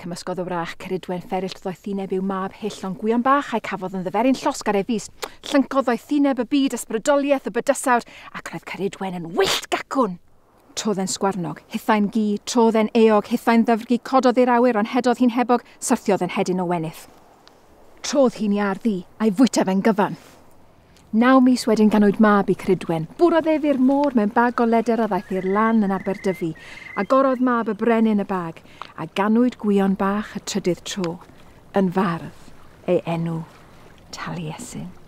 Cymysgodd o wrach Cerridwen fferyll ddoeth ddiyneb i'w mab hyll ond gwion bach a'i cafodd yn ddyferyn llosgar ei fus. Llyncodd ddoeth ddiyneb y byd ysbrydoliaeth y bydysawd ac roedd Cerridwen yn wyllt gacwn. Trodd e'n sgwarnog, hithau'n gi, trodd e'n eog, hithau'n ddyfrgu, cododd i'r awyr ond hedodd hi'n hebog, syrthiodd yn hedyn o wenydd. Trodd hi'n iar ddi, a'i fwytaf e'n gyfan. 9 mis wedyn ganwyd mab i Cerridwen. Bwrodd ef i'r môr mewn bag o leder a ddaeth i'r lan yn Aberdyfi, a gorodd mab y brenin y bag, a ganwyd gwion bach y trydydd tro, yn fardd ei enw Taliesin.